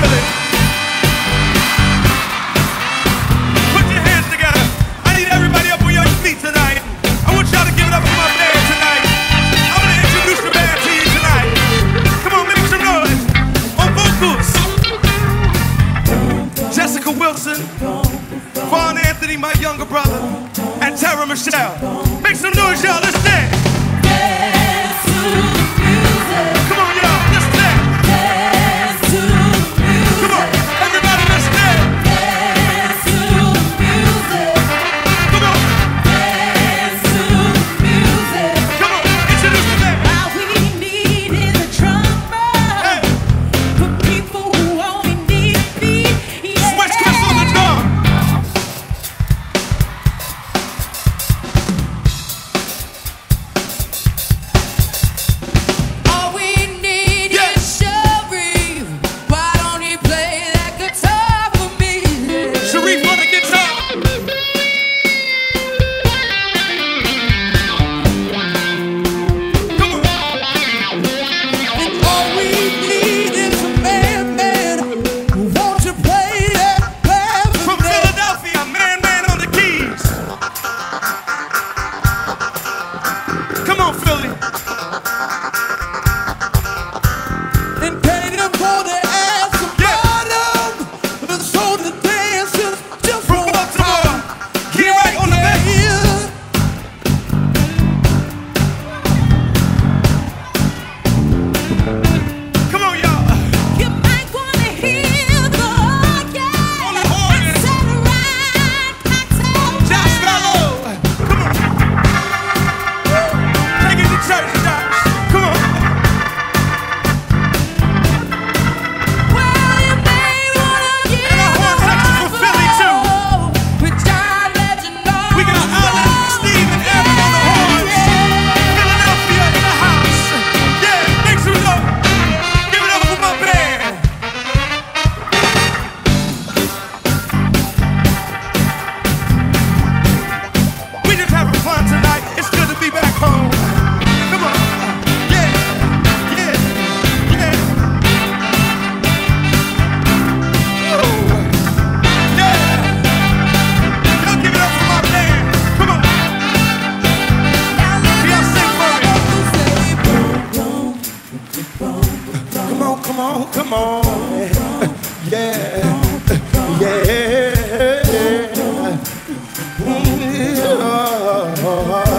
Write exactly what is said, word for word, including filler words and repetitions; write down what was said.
Philly. Put your hands together. I need everybody up on your feet tonight. I want y'all to give it up for my band tonight. I'm gonna introduce the band to you tonight. Come on, make some noise. On vocals, Jessica Wilson, Vaughn Anthony, my younger brother, and Tara Michelle. Make some noise, y'all. Let's dance. Dance to music. Come on, y'all. Let's dance. Dance to music. Come on, everybody, let's dance. Dance to music. Come on, Dance to music. come on. Introduce the band. All we need is a drummer. Hey, For people who only need beat. Yeah. Switch Chris on the drum. All we need Yeah. is Sharif. Why don't he play that guitar for me? Sharif on the guitar. Come on. And all we need is a man, man who wants to play that band From for me. Philadelphia, Man Man on the keys. Come on, Philly. And paid him for the ass of Yeah. bottom. And so the dancers just From won't Baltimore, come. Key Right on the bass. Yeah. Come on, y'all. You might wanna hear the organ. On the organ. It's a right cocktail Josh bar. Gallo. Come on. Take it to church, Josh. Come on. Well, you may wanna get And our horn section for Philly, too. with John Legend on We got Alan, Steve, and Eric on the horns. Philadelphia in the house. Yeah, make some noise. Give it up for my band. We just having fun tonight. It's good to be back home. Come on. Yeah, yeah, yeah. Woo. Yeah. Y'all give it up for my band. Come on. Y'all sing for me. Come on, come on, come on. Yeah, yeah, yeah.